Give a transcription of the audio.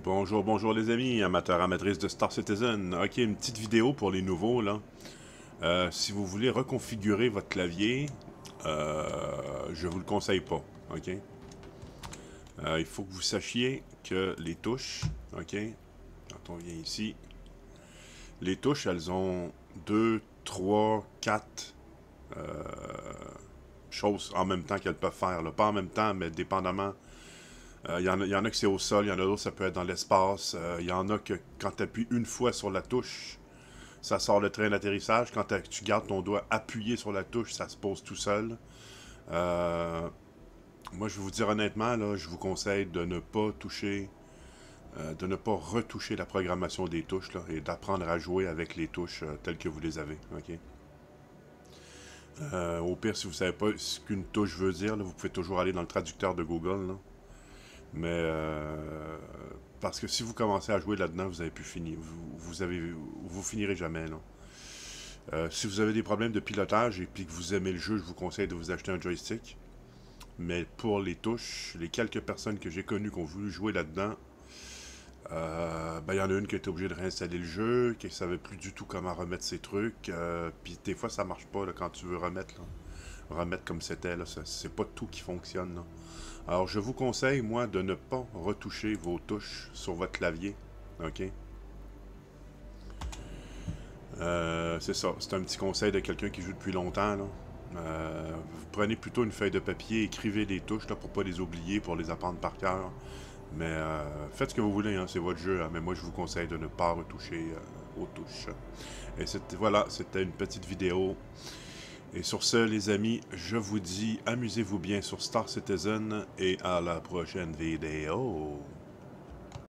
Bonjour, bonjour les amis, amateurs, amatrices de Star Citizen. Ok, une petite vidéo pour les nouveaux là. Si vous voulez reconfigurer votre clavier, je vous le conseille pas. Ok. Il faut que vous sachiez que les touches, ok, quand on vient ici, les touches elles ont 2, 3, 4 choses en même temps qu'elles peuvent faire. Là. Pas en même temps, mais dépendamment. Il y en a que c'est au sol, il y en a d'autres ça peut être dans l'espace. Il y en a que quand tu appuies une fois sur la touche, ça sort le train d'atterrissage. Quand tu gardes ton doigt appuyé sur la touche, ça se pose tout seul. Euh, Moi, je vais vous dire honnêtement, là, je vous conseille de ne pas toucher, de ne pas retoucher la programmation des touches là, et d'apprendre à jouer avec les touches telles que vous les avez. Ok. Au pire, si vous ne savez pas ce qu'une touche veut dire, là, vous pouvez toujours aller dans le traducteur de Google. Là. Mais parce que si vous commencez à jouer là-dedans, vous avez pu finir. Vous finirez jamais là. Si vous avez des problèmes de pilotage et puis que vous aimez le jeu, je vous conseille de vous acheter un joystick. Mais pour les touches, les quelques personnes que j'ai connues qui ont voulu jouer là-dedans, il y en a une qui a été obligée de réinstaller le jeu, qui ne savait plus du tout comment remettre ses trucs. Puis des fois, ça marche pas là, quand tu veux remettre. Là. Remettre comme c'était, là, c'est pas tout qui fonctionne. Là. Alors, je vous conseille, moi, de ne pas retoucher vos touches sur votre clavier. OK? C'est ça. C'est un petit conseil de quelqu'un qui joue depuis longtemps. Là. Vous prenez plutôt une feuille de papier, écrivez les touches là, pour pas les oublier, pour les apprendre par cœur. Mais faites ce que vous voulez, hein, c'est votre jeu. Hein, mais moi, je vous conseille de ne pas retoucher aux touches. Et voilà, c'était une petite vidéo. Et sur ce, les amis, je vous dis, amusez-vous bien sur Star Citizen et à la prochaine vidéo.